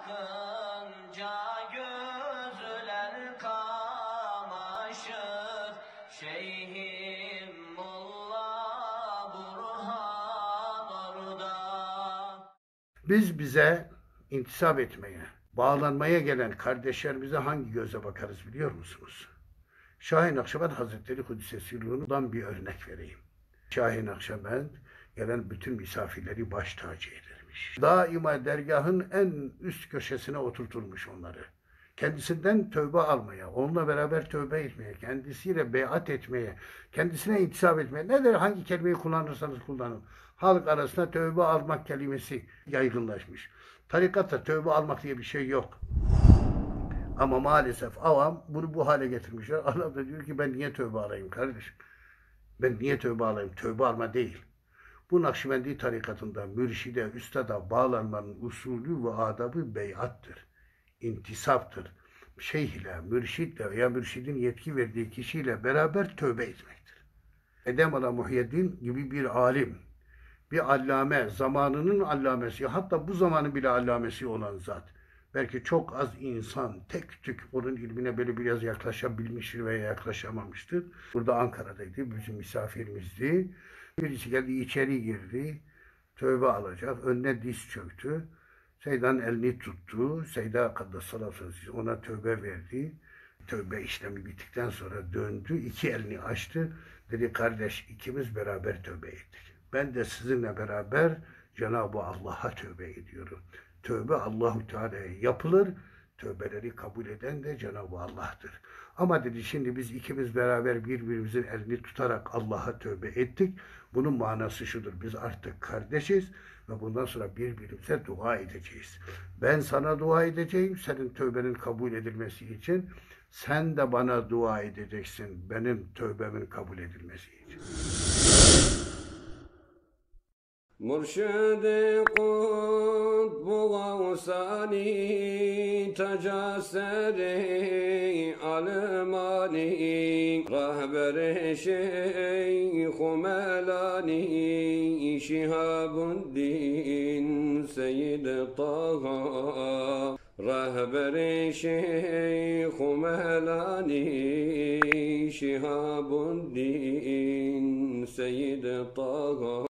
bakınca gözler kamaşır. Şeyhim Molla Burhan orada. Bize intisap etmeye, bağlanmaya gelen kardeşlerimize hangi gözle bakarız biliyor musunuz? Şah-ı Nakşibend Hazretleri Kudüs'e Ruhu'ndan bir örnek vereyim. Şah-ı Nakşibend gelen bütün misafirleri baş tacı edermiş. Daima dergahın en üst köşesine oturturmuş onları. Kendisinden tövbe almaya, onunla beraber tövbe etmeye, kendisiyle beyat etmeye, kendisine intisap etmeye, ne der hangi kelimeyi kullanırsanız kullanın. Halk arasında tövbe almak kelimesi yaygınlaşmış. Tarikatta tövbe almak diye bir şey yok. Ama maalesef avam bunu bu hale getirmişler. Allah da diyor ki ben niye tövbe alayım kardeşim? Ben niye tövbe alayım? Tövbe alma değil. Bu Nakşibendi tarikatında mürşide, üstada bağlanmanın usulü ve adabı beyattır. İntisaptır. Şeyh ile, mürşitle veya mürşidin yetki verdiği kişiyle beraber tövbe etmektir. Edemala Muhyiddin gibi bir alim, bir allame, zamanının allamesi, hatta bu zamanın bile allamesi olan zat. Belki çok az insan tek tük onun ilmine böyle biraz yaklaşabilmiştir veya yaklaşamamıştır. Burada Ankara'daydı, bizim misafirimizdi. Birisi geldi, içeri girdi, tövbe alacak, önüne diz çöktü. Seyda'nın elini tuttu, Seyda Kaddesallahu ona tövbe verdi. Tövbe işlemi bittikten sonra döndü, iki elini açtı. Dedi kardeş ikimiz beraber tövbe ettik. Ben de sizinle beraber Cenab-ı Allah'a tövbe ediyorum. Tövbe Allahu Teala'ya yapılır. Tövbeleri kabul eden de Cenab-ı Allah'tır. Ama dedi şimdi biz ikimiz beraber birbirimizin elini tutarak Allah'a tövbe ettik. Bunun manası şudur. Biz artık kardeşiz ve bundan sonra birbirimize dua edeceğiz. Ben sana dua edeceğim senin tövbenin kabul edilmesi için. Sen de bana dua edeceksin benim tövbemin kabul edilmesi için. Mürşid-i Kutbu Gavsani Tecesseri Almani Rahber-i Şeyh-u Melani Şihabuddin Seyyid Taha Rahber-i Şeyh-u Melani Şihabuddin Seyyid Taha